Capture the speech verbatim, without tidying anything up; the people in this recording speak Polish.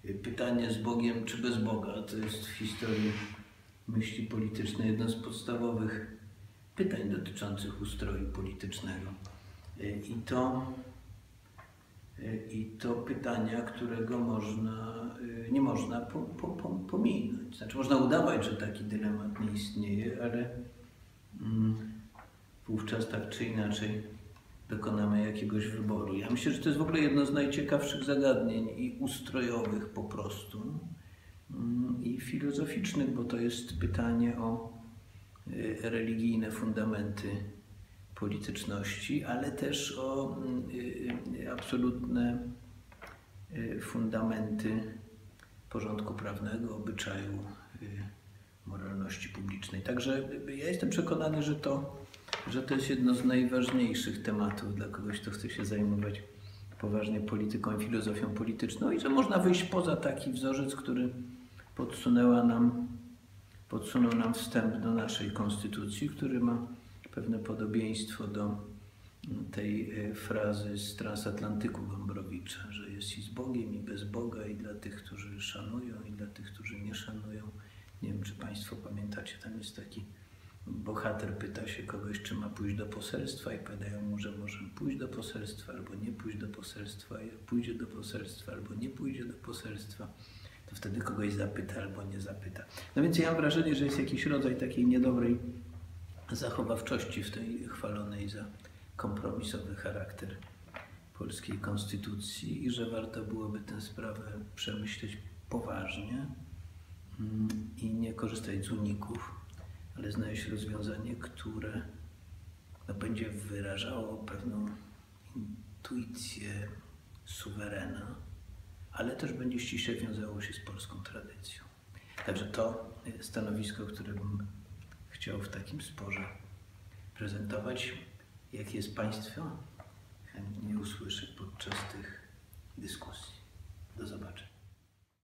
Pytanie z Bogiem czy bez Boga to jest w historii myśli politycznej jedno z podstawowych pytań dotyczących ustroju politycznego. I to, i to pytania, którego można, nie można po, po, po, pominąć. Znaczy można udawać, że taki dylemat nie istnieje, ale mm, wówczas tak czy inaczej dokonamy jakiegoś wyboru. Ja myślę, że to jest w ogóle jedno z najciekawszych zagadnień i ustrojowych po prostu mm, i filozoficznych, bo to jest pytanie o y, religijne fundamenty polityczności, ale też o y, y, absolutne y, fundamenty porządku prawnego, obyczaju, y, moralności publicznej. Także y, ja jestem przekonany, że to, że to jest jedno z najważniejszych tematów dla kogoś, kto chce się zajmować poważnie polityką i filozofią polityczną i że można wyjść poza taki wzorzec, który podsunęła nam, podsunął nam wstęp do naszej konstytucji, który ma pewne podobieństwo do tej frazy z Transatlantyku Gombrowicza, że jest i z Bogiem, i bez Boga, i dla tych, którzy szanują, i dla tych, którzy nie szanują. Nie wiem, czy Państwo pamiętacie, tam jest taki bohater, pyta się kogoś, czy ma pójść do poselstwa i powiadają mu, że może pójść do poselstwa, albo nie pójść do poselstwa, jak pójdzie do poselstwa, albo nie pójdzie do poselstwa, to wtedy kogoś zapyta, albo nie zapyta. No więc ja mam wrażenie, że jest jakiś rodzaj takiej niedobrej zachowawczości w tej chwalonej za kompromisowy charakter polskiej konstytucji i że warto byłoby tę sprawę przemyśleć poważnie i nie korzystać z uników, ale znaleźć rozwiązanie, które no, będzie wyrażało pewną intuicję suwerena, ale też będzie ściśle wiązało się z polską tradycją. Także to stanowisko, które bym chciał w takim sporze prezentować. Jakie jest Państwa